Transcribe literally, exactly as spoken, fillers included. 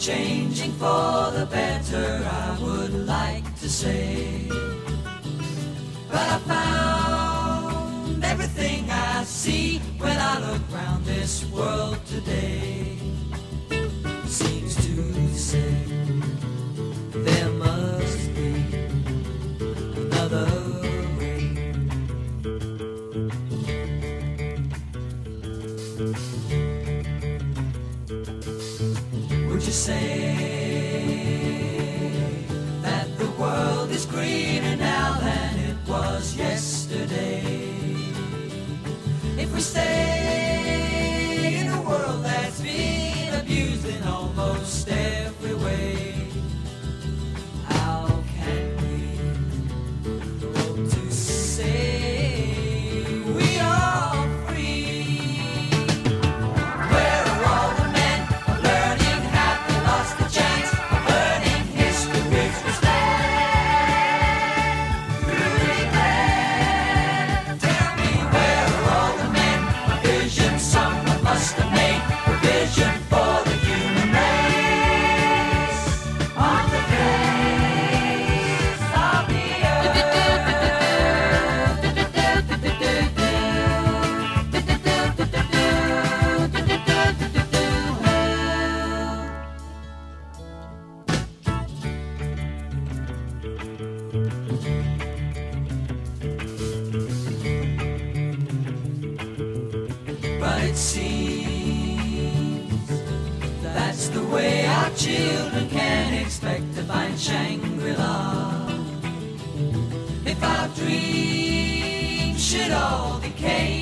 changing for the better, I would like to say. But I found everything I see when I look round this world today seems to say there must be another way. Would you say that the world is greener now than it was yesterday? If we stay in a world that's been abused in almost every way, how can we hope to say we are free? Where are all the men of learning? Have they lost the chance of learning history's stand? Truly glad. Tell me, where are all the men of vision? Someone must have made provision for the human race on the face of the But it seems that's the way our children can expect to find Shangri-La. If our dreams should all decay